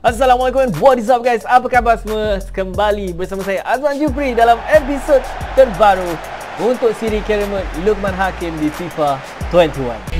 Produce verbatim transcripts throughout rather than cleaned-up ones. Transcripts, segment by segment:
Assalamualaikum, what is up guys? Apa khabar semua? Kembali bersama saya Azwan Jufri dalam episod terbaru untuk siri Carry Mode Luqman Hakim di FIFA dua puluh satu.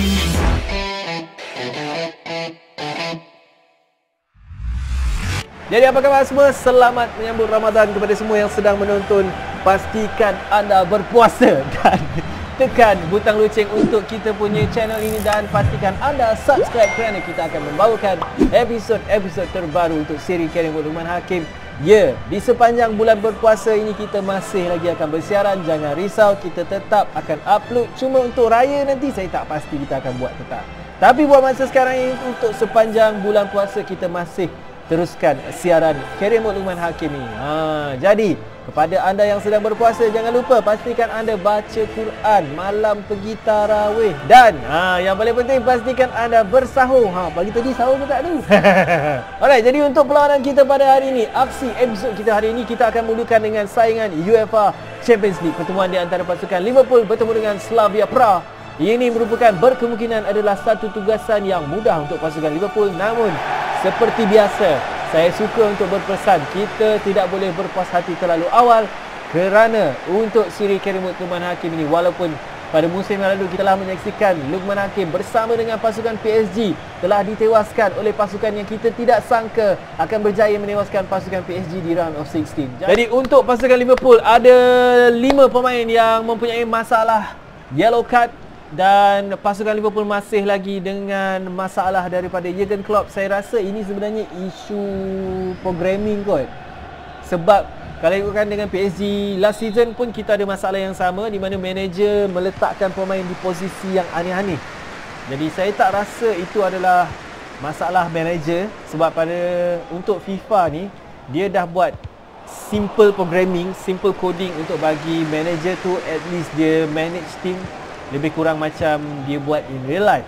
Jadi apa khabar semua? Selamat menyambut Ramadan kepada semua yang sedang menonton. Pastikan anda berpuasa dan tekan butang loceng untuk kita punya channel ini dan pastikan anda subscribe kerana kita akan membawakan episod-episod terbaru untuk siri Carry Mode Luqman Hakim. Ya, di sepanjang bulan berpuasa ini kita masih lagi akan bersiaran. Jangan risau, kita tetap akan upload. Cuma untuk raya nanti saya tak pasti kita akan buat tetap. Tapi buat masa sekarang ini untuk sepanjang bulan puasa kita masih teruskan siaran Carry Mode Luqman Hakim ini. Ha, jadi kepada anda yang sedang berpuasa, jangan lupa pastikan anda baca Quran, malam pergi tarawih dan ha, yang paling penting pastikan anda bersahur. Ha, pagi tadi sahur ke tak tu? Alright, jadi untuk perlawanan kita pada hari ini, aksi episod kita hari ini, kita akan mulakan dengan saingan UEFA Champions League. Pertemuan di antara pasukan Liverpool bertemu dengan Slavia Praha. Ini merupakan berkemungkinan adalah satu tugasan yang mudah untuk pasukan Liverpool. Namun seperti biasa, saya suka untuk berpesan, kita tidak boleh berpuas hati terlalu awal kerana untuk siri Carry Mode Luqman Hakim ini, walaupun pada musim yang lalu kita telah menyaksikan Luqman Hakim bersama dengan pasukan P S G telah ditewaskan oleh pasukan yang kita tidak sangka akan berjaya menewaskan pasukan P S G di round of enam belas. Jadi untuk pasukan Liverpool ada lima pemain yang mempunyai masalah yellow card dan pasukan Liverpool masih lagi dengan masalah daripada Jurgen Klopp. Saya rasa ini sebenarnya isu programming kot. Sebab kalau ikutkan dengan P S G last season pun kita ada masalah yang sama di mana manager meletakkan pemain di posisi yang aneh-aneh. Jadi saya tak rasa itu adalah masalah manager, sebab pada untuk FIFA ni dia dah buat simple programming, simple coding untuk bagi manager tu at least dia manage team lebih kurang macam dia buat in real life.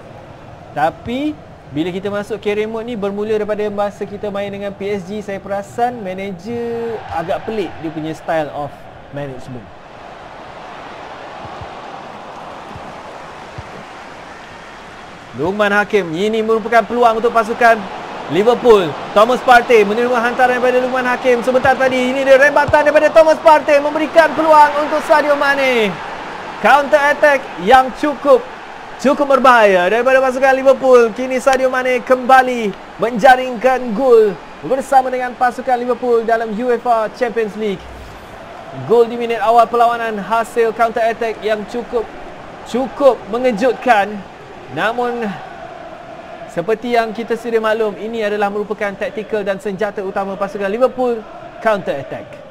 Tapi bila kita masuk Carry Mode ni, bermula daripada masa kita main dengan P S G, saya perasan manager agak pelik dia punya style of management. Luqman Hakim, ini merupakan peluang untuk pasukan Liverpool. Thomas Partey menerima hantaran daripada Luqman Hakim sebentar tadi. Ini dia rembatan daripada Thomas Partey memberikan peluang untuk Sadio Mane. Counter attack yang cukup cukup berbahaya daripada pasukan Liverpool. Kini Sadio Mane kembali menjaringkan gol bersama dengan pasukan Liverpool dalam UEFA Champions League. Gol di minit awal perlawanan hasil counter attack yang cukup cukup mengejutkan. Namun seperti yang kita sedia maklum, ini adalah merupakan taktikal dan senjata utama pasukan Liverpool, counter attack.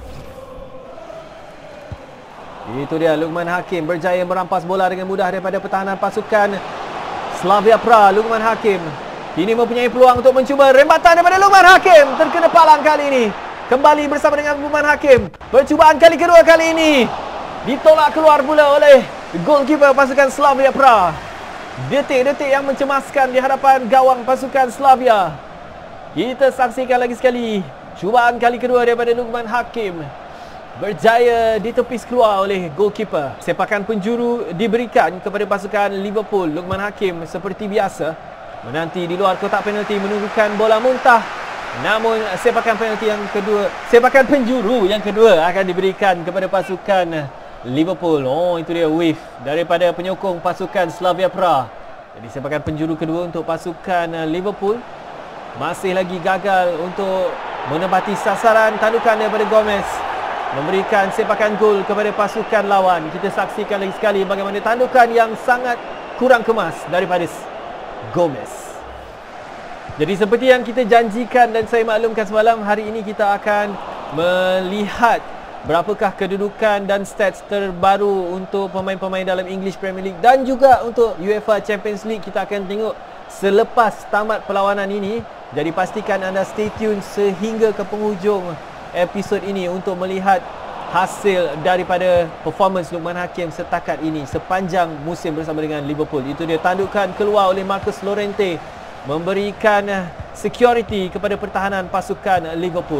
Itu dia, Luqman Hakim berjaya merampas bola dengan mudah daripada pertahanan pasukan Slavia Praha. Luqman Hakim kini mempunyai peluang untuk mencuba rembatan daripada Luqman Hakim. Terkena palang kali ini. Kembali bersama dengan Luqman Hakim. Percubaan kali kedua kali ini ditolak keluar pula oleh goalkeeper pasukan Slavia Praha. Detik-detik yang mencemaskan di hadapan gawang pasukan Slavia. Kita saksikan lagi sekali cubaan kali kedua daripada Luqman Hakim. Berjaya ditepis keluar oleh goalkeeper. Sepakan penjuru diberikan kepada pasukan Liverpool. Luqman Hakim seperti biasa menanti di luar kotak penalti menunggukan bola muntah. Namun sepakan penalti yang kedua, sepakan penjuru yang kedua akan diberikan kepada pasukan Liverpool. Oh, itu dia wave daripada penyokong pasukan Slavia Praha. Jadi sepakan penjuru kedua untuk pasukan Liverpool masih lagi gagal untuk menempati sasaran. Tandukan daripada Gomez memberikan sepakan gol kepada pasukan lawan. Kita saksikan lagi sekali bagaimana tandukan yang sangat kurang kemas daripada Gomez. Jadi seperti yang kita janjikan dan saya maklumkan semalam, hari ini kita akan melihat berapakah kedudukan dan stats terbaru untuk pemain-pemain dalam English Premier League dan juga untuk UEFA Champions League. Kita akan tengok selepas tamat perlawanan ini. Jadi pastikan anda stay tune sehingga ke penghujung episod ini untuk melihat hasil daripada performance Luqman Hakim setakat ini sepanjang musim bersama dengan Liverpool. Itu dia tandukan keluar oleh Marcus Llorente memberikan security kepada pertahanan pasukan Liverpool.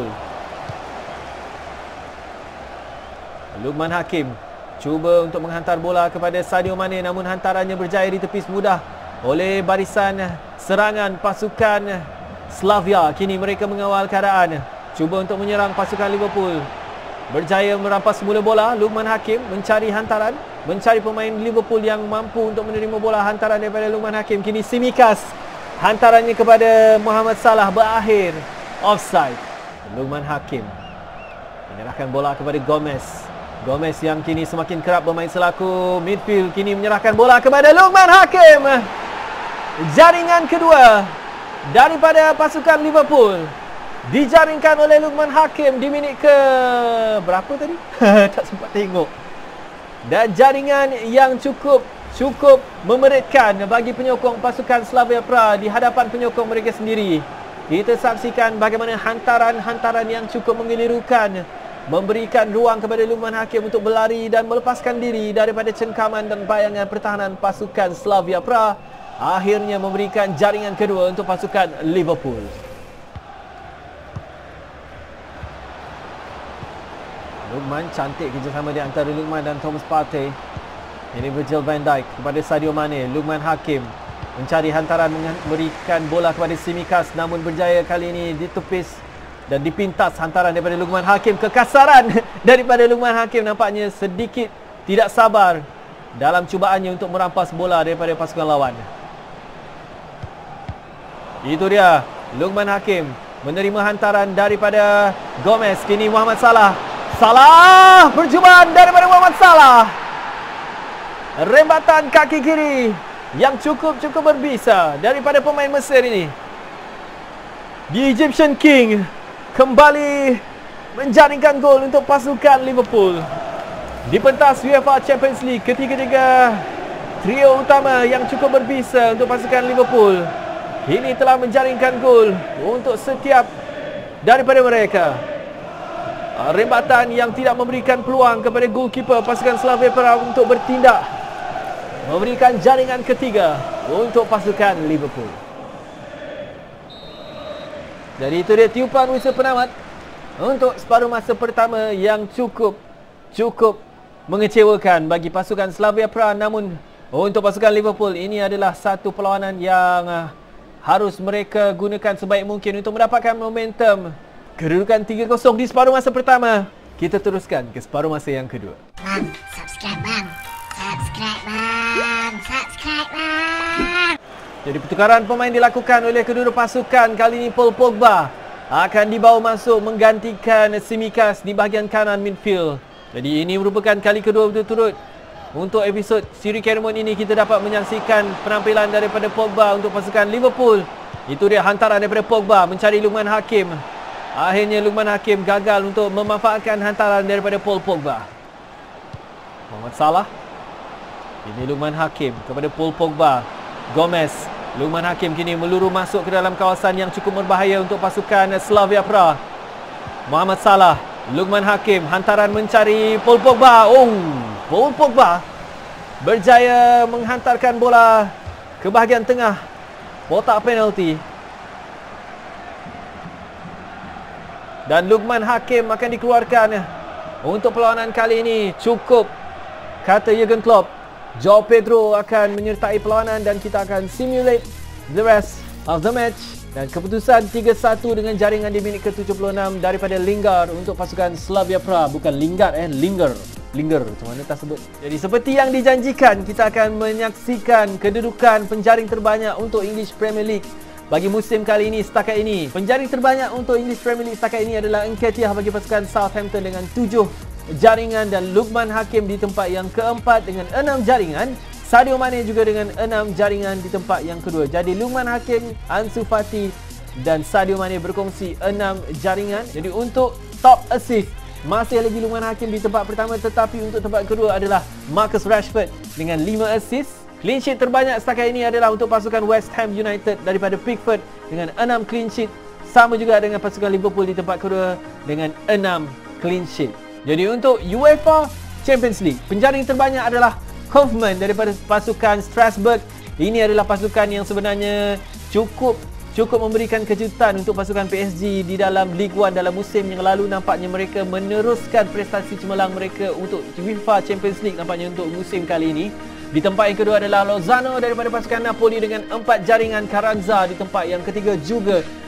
Luqman Hakim cuba untuk menghantar bola kepada Sadio Mane, namun hantarannya berjaya ditepis mudah oleh barisan serangan pasukan Slavia. Kini mereka mengawal keadaan. Cuba untuk menyerang pasukan Liverpool. Berjaya merampas semula bola. Lukman Hakim mencari hantaran. Mencari pemain Liverpool yang mampu untuk menerima bola. Hantaran daripada Lukman Hakim. Kini Tsimikas. Hantarannya kepada Mohamed Salah berakhir offside. Lukman Hakim menyerahkan bola kepada Gomez. Gomez yang kini semakin kerap bermain selaku midfield. Kini menyerahkan bola kepada Lukman Hakim. Jaringan kedua daripada pasukan Liverpool dijaringkan oleh Lukman Hakim di minit ke berapa tadi? Tak sempat tengok. Dan jaringan yang cukup cukup memeritkan bagi penyokong pasukan Slavia Praha di hadapan penyokong mereka sendiri. Kita saksikan bagaimana hantaran-hantaran yang cukup menggelirukan memberikan ruang kepada Lukman Hakim untuk berlari dan melepaskan diri daripada cengkaman dan bayangan pertahanan pasukan Slavia Praha. Akhirnya memberikan jaringan kedua untuk pasukan Liverpool. Lukman, cantik kerjasama di antara Lukman dan Thomas Partey. Ini Virgil van Dijk kepada Sadio Mane. Lukman Hakim mencari hantaran, memberikan bola kepada Tsimikas, namun berjaya kali ini ditepis dan dipintas hantaran daripada Lukman Hakim. Kekasaran daripada Lukman Hakim nampaknya sedikit tidak sabar dalam cubaannya untuk merampas bola daripada pasukan lawan. Itu dia, Lukman Hakim menerima hantaran daripada Gomez. Kini Mohamed Salah. Salah, percubaan daripada Mohamed Salah. Rembatan kaki kiri yang cukup-cukup berbisa daripada pemain Mesir ini. The Egyptian King kembali menjaringkan gol untuk pasukan Liverpool. Di pentas UEFA Champions League, ketiga-tiga trio utama yang cukup berbisa untuk pasukan Liverpool ini telah menjaringkan gol untuk setiap daripada mereka. Rembatan yang tidak memberikan peluang kepada goalkeeper pasukan Slavia Praha untuk bertindak, memberikan jaringan ketiga untuk pasukan Liverpool. Jadi itu dia tiupan whistle penamat untuk separuh masa pertama yang cukup cukup mengecewakan bagi pasukan Slavia Praha. Namun untuk pasukan Liverpool ini adalah satu perlawanan yang harus mereka gunakan sebaik mungkin untuk mendapatkan momentum. Kedudukan tiga kosong di separuh masa pertama. Kita teruskan ke separuh masa yang kedua. Bang, subscribe bang. Subscribe bang. Subscribe bang. Jadi pertukaran pemain dilakukan oleh kedua pasukan. Kali ini Paul Pogba akan dibawa masuk menggantikan Tsimikas di bahagian kanan midfield. Jadi ini merupakan kali kedua berturut-turut untuk episod siri Cameron ini kita dapat menyaksikan penampilan daripada Pogba untuk pasukan Liverpool. Itu dia hantaran daripada Pogba mencari Lukman Hakim. Akhirnya Lukman Hakim gagal untuk memanfaatkan hantaran daripada Paul Pogba. Mohamed Salah. Ini Lukman Hakim kepada Paul Pogba. Gomez. Lukman Hakim kini meluru masuk ke dalam kawasan yang cukup berbahaya untuk pasukan Slavia Praha. Mohamed Salah. Lukman Hakim. Hantaran mencari Paul Pogba. Oh, Paul Pogba berjaya menghantarkan bola ke bahagian tengah kotak penalti. Dan Lukman Hakim akan dikeluarkan untuk perlawanan kali ini. Cukup, kata Jurgen Klopp. Joao Pedro akan menyertai perlawanan dan kita akan simulate the rest of the match. Dan keputusan tiga satu dengan jaringan di minit ke tujuh puluh enam daripada Lingard untuk pasukan Slavia Praha. Bukan Lingard eh, Linger. Linger, macam mana tak sebut. Jadi seperti yang dijanjikan, kita akan menyaksikan kedudukan penjaring terbanyak untuk English Premier League bagi musim kali ini setakat ini. Penjaring terbanyak untuk English Premier League setakat ini adalah Nketiah bagi pasukan Southampton dengan tujuh jaringan dan Lukman Hakim di tempat yang keempat dengan enam jaringan. Sadio Mane juga dengan enam jaringan di tempat yang kedua. Jadi Lukman Hakim, Ansu Fati dan Sadio Mane berkongsi enam jaringan. Jadi untuk top assist masih lagi Lukman Hakim di tempat pertama, tetapi untuk tempat kedua adalah Marcus Rashford dengan lima assist. Clean sheet terbanyak setakat ini adalah untuk pasukan West Ham United daripada Pickford dengan enam clean sheet. Sama juga dengan pasukan Liverpool di tempat kedua dengan enam clean sheet. Jadi untuk UEFA Champions League, penjaring terbanyak adalah Kaufman daripada pasukan Strasbourg. Ini adalah pasukan yang sebenarnya cukup cukup memberikan kejutan untuk pasukan P S G di dalam Ligue satu dalam musim yang lalu. Nampaknya mereka meneruskan prestasi cemerlang mereka untuk UEFA Champions League nampaknya untuk musim kali ini. Di tempat yang kedua adalah Lozano daripada pasukan Napoli dengan empat jaringan. Carranza di tempat yang ketiga juga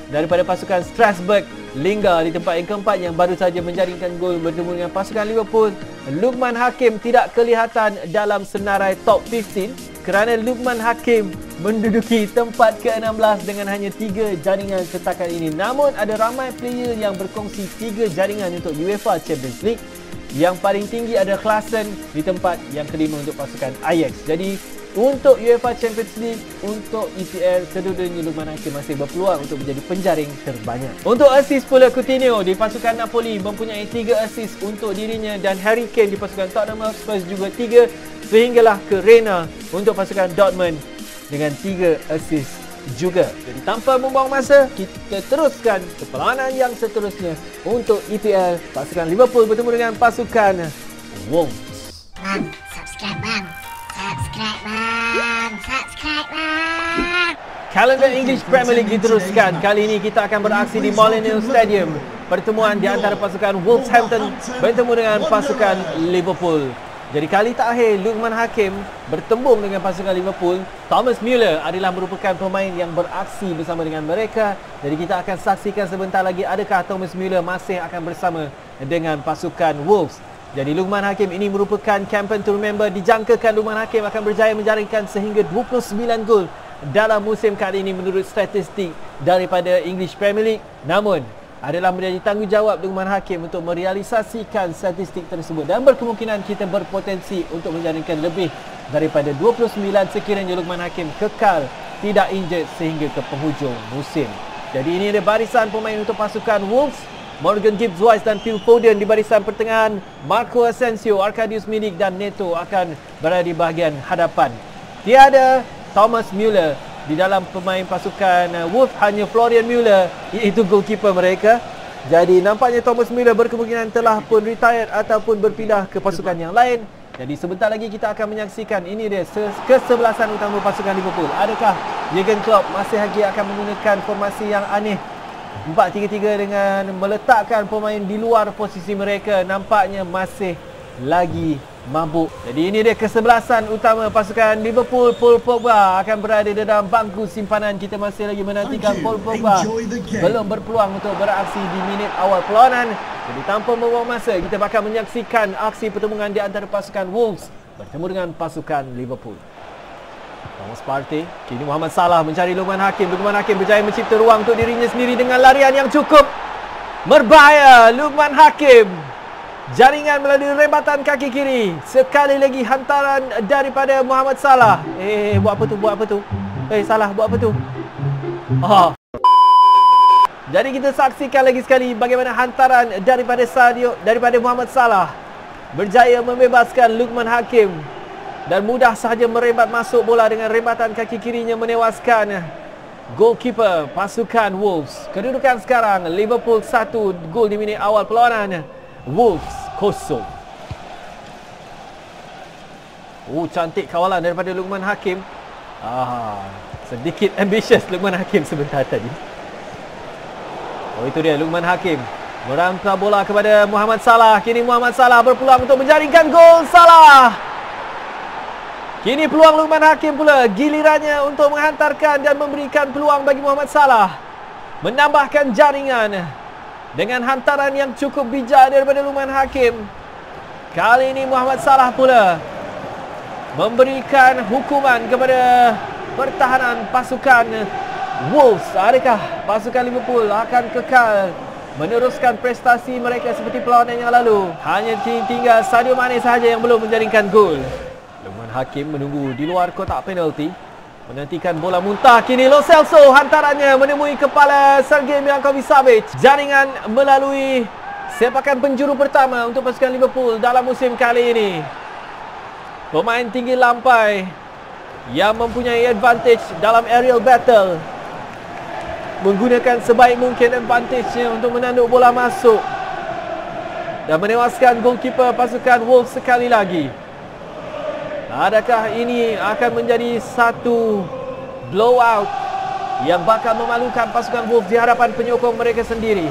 daripada pasukan Strasbourg. Lingard di tempat yang keempat yang baru saja menjaringkan gol bertemu dengan pasukan Liverpool. Lukman Hakim tidak kelihatan dalam senarai top lima belas kerana Lukman Hakim menduduki tempat ke enam belas dengan hanya tiga jaringan setakat ini. Namun ada ramai player yang berkongsi tiga jaringan untuk UEFA Champions League. Yang paling tinggi adalah Klaassen di tempat yang kelima untuk pasukan Ajax. Jadi untuk UEFA Champions League, untuk E P L, kedua-duanya Lukman Hakim masih berpeluang untuk menjadi penjaring terbanyak. Untuk assist pula, Coutinho di pasukan Napoli mempunyai tiga assist untuk dirinya dan Harry Kane di pasukan Tottenham Hotspur juga tiga, sehinggalah ke Reina untuk pasukan Dortmund dengan tiga assist juga. Jadi tanpa membuang masa, kita teruskan ke perlawanan yang seterusnya untuk E P L. Pasukan Liverpool bertemu dengan pasukan Wolves. Bang, subscribe bang. Subscribe bang. Subscribe bang. Kalender English Premier League diteruskan. Kali ini kita akan beraksi di Molineux Stadium. Pertemuan di antara pasukan Wolverhampton bertemu dengan pasukan Liverpool. Jadi kali terakhir Lukman Hakim bertembung dengan pasukan Liverpool, Thomas Müller adalah merupakan pemain yang beraksi bersama dengan mereka. Jadi kita akan saksikan sebentar lagi adakah Thomas Müller masih akan bersama dengan pasukan Wolves. Jadi Lukman Hakim ini merupakan campaign to remember. Dijangkakan Lukman Hakim akan berjaya menjaringkan sehingga dua puluh sembilan gol dalam musim kali ini menurut statistik daripada English Premier League. Namun adalah menjadi tanggungjawab Lukman Hakim untuk merealisasikan statistik tersebut dan berkemungkinan kita berpotensi untuk menjaringkan lebih daripada dua puluh sembilan sekiranya Lukman Hakim kekal tidak injured sehingga ke penghujung musim. Jadi ini ada barisan pemain untuk pasukan Wolves. Morgan Gibbs-White dan Phil Foden di barisan pertengahan. Marco Asensio, Arkadiusz Milik dan Neto akan berada di bahagian hadapan. Tiada Thomas Müller di dalam pemain pasukan Wolves, hanya Florian Müller iaitu goalkeeper mereka. Jadi nampaknya Thomas Müller berkemungkinan telah pun retired ataupun berpindah ke pasukan yang lain. Jadi sebentar lagi kita akan menyaksikan ini dia kesebelasan utama pasukan Liverpool. Adakah Jurgen Klopp masih lagi akan menggunakan formasi yang aneh empat tiga tiga dengan meletakkan pemain di luar posisi mereka? Nampaknya masih lagi mabuk. Jadi ini dia kesebelasan utama pasukan Liverpool. Paul Pogba akan berada dalam bangku simpanan. Kita masih lagi menantikan Paul Pogba belum berpeluang untuk beraksi di minit awal perlawanan. Jadi tanpa membuang masa, kita bakal menyaksikan aksi pertemuan di antara pasukan Wolves bertemu dengan pasukan Liverpool. Thomas Partey, kini Muhammad Salah mencari Lukman Hakim. Lukman Hakim berjaya mencipta ruang untuk dirinya sendiri dengan larian yang cukup berbahaya. Lukman Hakim, jaringan melalui rebatan kaki kiri. Sekali lagi hantaran daripada Muhammad Salah. Eh, buat apa tu? Buat apa tu? Eh, Salah, buat apa tu? Oh. Jadi kita saksikan lagi sekali bagaimana hantaran daripada Sadio, daripada Muhammad Salah berjaya membebaskan Lukman Hakim dan mudah sahaja merebat masuk bola dengan rebatan kaki kirinya menewaskan goalkeeper pasukan Wolves. Kedudukan sekarang Liverpool satu gol di minit awal perlawanan, Wolves kosong. Oh, cantik kawalan daripada Lukman Hakim. Ah, sedikit ambitious Lukman Hakim sebentar tadi. Oh, itu dia Lukman Hakim merangkap bola kepada Muhammad Salah. Kini Muhammad Salah berpeluang untuk menjaringkan gol. Salah. Kini peluang Lukman Hakim pula, gilirannya untuk menghantarkan dan memberikan peluang bagi Muhammad Salah menambahkan jaringan dengan hantaran yang cukup bijak daripada Lukman Hakim. Kali ini Muhammad Salah pula memberikan hukuman kepada pertahanan pasukan Wolves. Adakah pasukan Liverpool akan kekal meneruskan prestasi mereka seperti perlawanan yang lalu? Hanya tinggal Sadio Mane sahaja yang belum menjaringkan gol. Lukman Hakim menunggu di luar kotak penalti, menantikan bola muntah. Kini Lo Celso, hantarannya menemui kepala Sergej Milinkovic-Savic. Jaringan melalui sepakan penjuru pertama untuk pasukan Liverpool dalam musim kali ini. Pemain tinggi lampai yang mempunyai advantage dalam aerial battle menggunakan sebaik mungkin advantage-nya untuk menanduk bola masuk dan menewaskan goalkeeper pasukan Wolves sekali lagi. Adakah ini akan menjadi satu blowout yang bakal memalukan pasukan Wolves di hadapan penyokong mereka sendiri?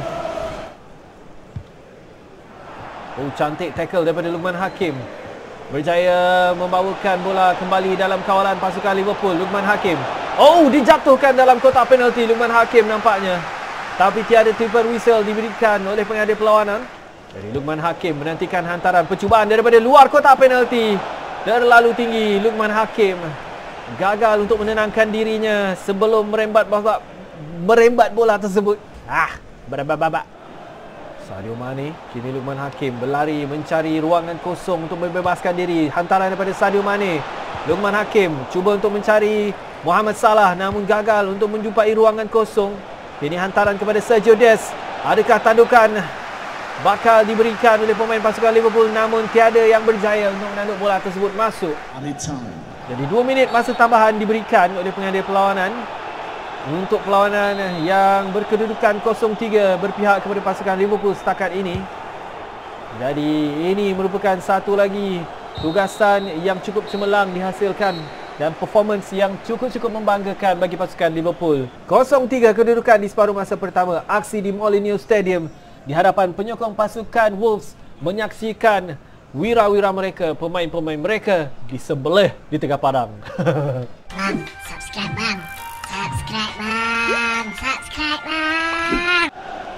Oh, cantik tackle daripada Lukman Hakim. Berjaya membawakan bola kembali dalam kawalan pasukan Liverpool. Lukman Hakim. Oh, dijatuhkan dalam kotak penalti Lukman Hakim nampaknya. tapi tiada triple whistle diberikan oleh pengadil perlawanan. Jadi Luqman Hakim menantikan hantaran percubaan daripada luar kotak penalti. Terlalu tinggi. Luqman Hakim gagal untuk menenangkan dirinya sebelum merembat bola, merembat bola tersebut. Ah, babak. Sadio Mane, kini Luqman Hakim berlari mencari ruangan kosong untuk membebaskan diri. Hantaran daripada Sadio Mane. Luqman Hakim cuba untuk mencari Mohamed Salah namun gagal untuk menjumpai ruangan kosong. Kini hantaran kepada Sergio Dest. Adakah tandukan bakal diberikan oleh pemain pasukan Liverpool, namun tiada yang berjaya untuk menanduk bola tersebut masuk. Jadi dua minit masa tambahan diberikan oleh pengadil perlawanan untuk perlawanan yang berkedudukan kosong tiga berpihak kepada pasukan Liverpool setakat ini. Jadi ini merupakan satu lagi tugasan yang cukup cemerlang dihasilkan dan performance yang cukup-cukup membanggakan bagi pasukan Liverpool. kosong tiga kedudukan di separuh masa pertama. Aksi di Molineux Stadium di hadapan penyokong pasukan Wolves menyaksikan wira-wira mereka, pemain-pemain mereka di sebelah di Tengah Padang. Bang, subscribe bang. Subscribe bang. Subscribe bang.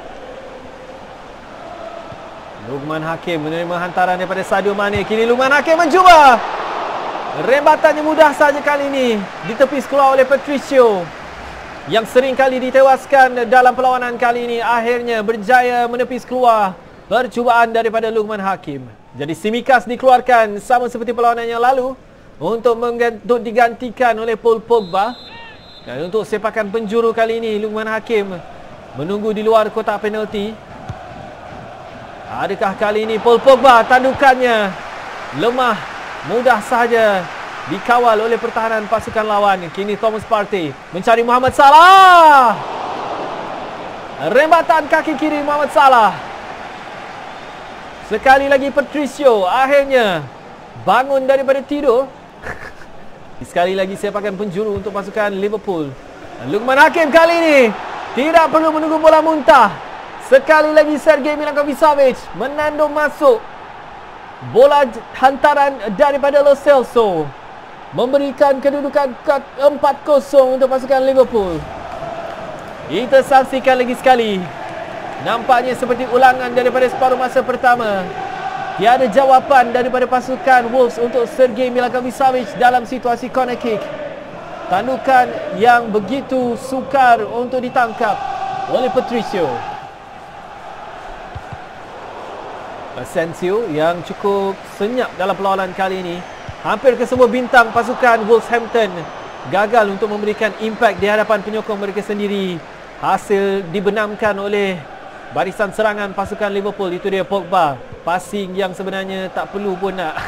Luqman Hakim menerima hantaran daripada Sadio Mane. Kini Luqman Hakim mencuba. Rembatannya mudah saja kali ini. Ditepis keluar oleh Patricio, yang sering kali ditewaskan dalam perlawanan kali ini, akhirnya berjaya menepis keluar percubaan daripada Luqman Hakim. Jadi Tsimikas dikeluarkan sama seperti perlawanan yang lalu untuk, untuk digantikan oleh Paul Pogba. Dan untuk sepakan penjuru kali ini, Luqman Hakim menunggu di luar kotak penalti. Adakah kali ini Paul Pogba tandukannya lemah, mudah sahaja dikawal oleh pertahanan pasukan lawan. Kini Thomas Partey mencari Mohamed Salah. Rembatan kaki kiri Mohamed Salah. Sekali lagi Patricio akhirnya bangun daripada tidur. Sekali lagi sepakan penjuru untuk pasukan Liverpool. Luqman Hakim kali ini tidak perlu menunggu bola muntah. Sekali lagi Sergej Milinkovic-Savic menandung masuk bola hantaran daripada Lo Celso, memberikan kedudukan empat kosong untuk pasukan Liverpool. Kita saksikan lagi sekali. Nampaknya seperti ulangan daripada separuh masa pertama. Tiada jawapan daripada pasukan Wolves untuk Sergej Milinkovic-Savic dalam situasi corner kick. Tandukan yang begitu sukar untuk ditangkap oleh Patricio. Asensio yang cukup senyap dalam perlawanan kali ini. Hampir kesemua bintang pasukan Wolverhampton gagal untuk memberikan impak di hadapan penyokong mereka sendiri. Hasil dibenamkan oleh barisan serangan pasukan Liverpool. Itu dia Pogba. Passing yang sebenarnya tak perlu pun nak.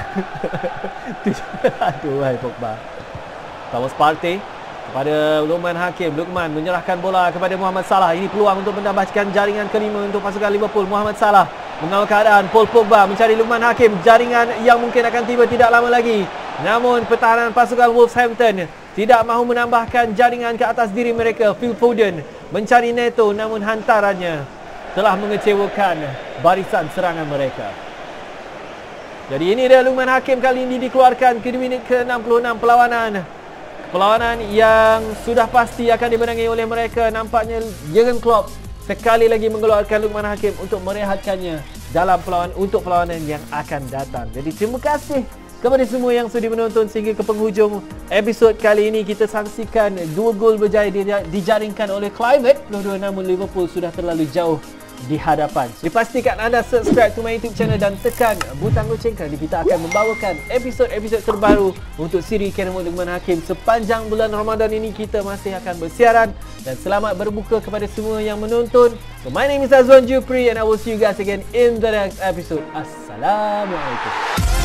Aduh, hai Pogba. Thomas Partey kepada Luqman Hakim. Luqman menyerahkan bola kepada Mohamed Salah. Ini peluang untuk menambahkan jaringan kelima untuk pasukan Liverpool. Mohamed Salah mengawal keadaan. Paul Pogba mencari Luqman Hakim. Jaringan yang mungkin akan tiba tidak lama lagi. Namun pertahanan pasukan Wolverhampton tidak mahu menambahkan jaringan ke atas diri mereka. Phil Foden mencari Neto, namun hantarannya telah mengecewakan barisan serangan mereka. Jadi ini dia Luqman Hakim kali ini dikeluarkan ke minit ke enam puluh enam perlawanan. Perlawanan yang sudah pasti akan dimenangi oleh mereka. Nampaknya Jurgen Klopp sekali lagi mengeluarkan Luqman Hakim untuk merehatkannya dalam perlawanan untuk perlawanan yang akan datang. Jadi terima kasih kepada semua yang sudi menonton sehingga ke penghujung episod kali ini. Kita saksikan dua gol berjaya dijaringkan oleh Kluivert dua-dua, namun Liverpool sudah terlalu jauh di hadapan. Dipastikan anda subscribe to my YouTube channel dan tekan butang loceng kerana kita akan membawakan episod-episod terbaru untuk siri Keremo Luqman Hakim. Sepanjang bulan Ramadan ini kita masih akan bersiaran, dan selamat berbuka kepada semua yang menonton. So, my name is Azwan Jupri and I will see you guys again in the next episode. Assalamualaikum.